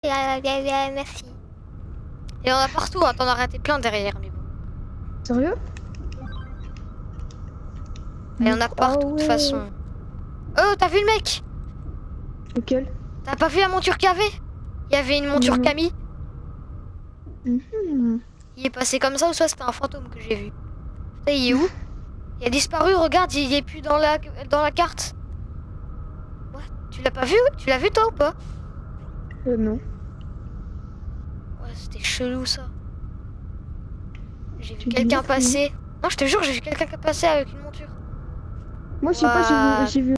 Merci. Et on a partout, hein, t'en as raté plein derrière, mais bon. Sérieux? Il y en a partout, de toute façon. Oh, t'as vu le mec? Lequel? T'as pas vu la monture qu'il y avait? Il y avait une monture Non. Camille. Mhm. Il est passé comme ça ou soit c'était un fantôme que j'ai vu. Putain, il est où? Il a disparu, regarde, il est plus dans la carte. What? Tu l'as pas vu? Tu l'as vu toi ou pas? Non. Ouais, c'était chelou ça. J'ai vu Tu dis quelqu'un non. passer. Non, je te jure, j'ai vu quelqu'un passer avec une monture. Moi, je sais pas, Ouah. j'ai vu